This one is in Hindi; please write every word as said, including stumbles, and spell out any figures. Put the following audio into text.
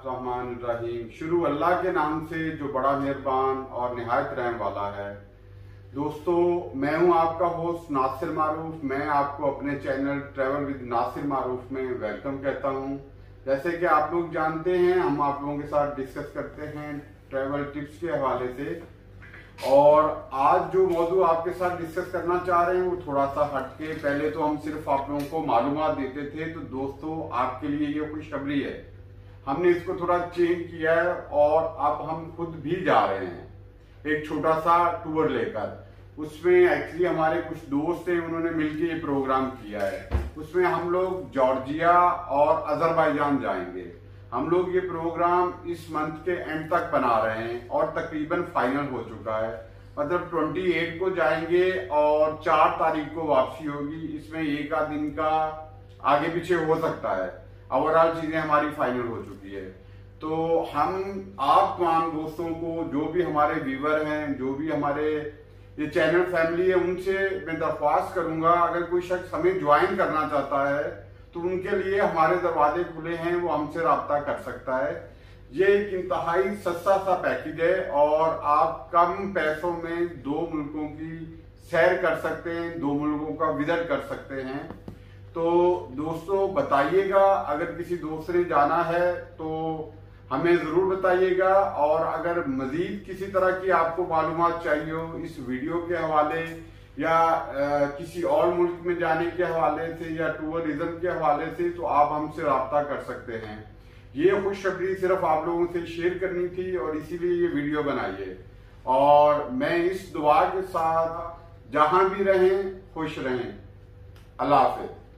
बिस्मिल्लाहिर्रहमानिर्रहीम। शुरू अल्लाह के नाम से जो बड़ा मेहरबान और निहायत रहम वाला है। दोस्तों, मैं हूं आपका होस्ट नासिर मारूफ। मैं आपको अपने channel travel with Nasir Maroof में वेलकम कहता हूं। जैसे कि आप लोग जानते हैं, हम आप लोगों के साथ डिस्कस करते हैं ट्रैवल टिप्स के हवाले से। और आज जो मौजू आपके साथ डिस्कस करना चाह रहे हैं वो थोड़ा सा हटके। पहले तो हम सिर्फ आप लोगों को मालूमात देते थे, तो दोस्तों आपके लिए ये खुशखबरी है, हमने इसको थोड़ा चेंज किया है और अब हम खुद भी जा रहे हैं एक छोटा सा टूर लेकर। उसमें एक्चुअली हमारे कुछ दोस्त हैं, उन्होंने मिलकर ये प्रोग्राम किया है। उसमें हम लोग जॉर्जिया और अजरबैजान जाएंगे। हम लोग ये प्रोग्राम इस मंथ के एंड तक बना रहे हैं और तकरीबन फाइनल हो चुका है। मतलब अट्ठाईस को जाएंगे और चार तारीख को वापसी होगी। इसमें एक आध दिन का आगे पीछे हो सकता है। ओवरऑल चीजें हमारी फाइनल हो चुकी है। तो हम आप तमाम दोस्तों को, जो भी हमारे व्यूवर हैं, जो भी हमारे ये चैनल फैमिली है, उनसे मैं दरख्वास्त करूंगा, अगर कोई शख्स हमें ज्वाइन करना चाहता है तो उनके लिए हमारे दरवाजे खुले हैं, वो हमसे राब्ता कर सकता है। ये एक इंतहाई सस्ता सा पैकेज है और आप कम पैसों में दो मुल्कों की सैर कर सकते हैं, दो मुल्कों का विजिट कर सकते हैं। तो दोस्तों बताइएगा, अगर किसी दोस्त ने जाना है तो हमें जरूर बताइएगा। और अगर मजीद किसी तरह की आपको मालूमात चाहिए हो इस वीडियो के हवाले या आ, किसी और मुल्क में जाने के हवाले से या टूरिज्म के हवाले से, तो आप हमसे राब्ता कर सकते हैं। ये खुशखबरी सिर्फ आप लोगों से शेयर करनी थी और इसीलिए ये वीडियो बनाई है। और मैं इस दुआ के साथ, जहां भी रहें खुश रहें। अल्लाह हाफिज।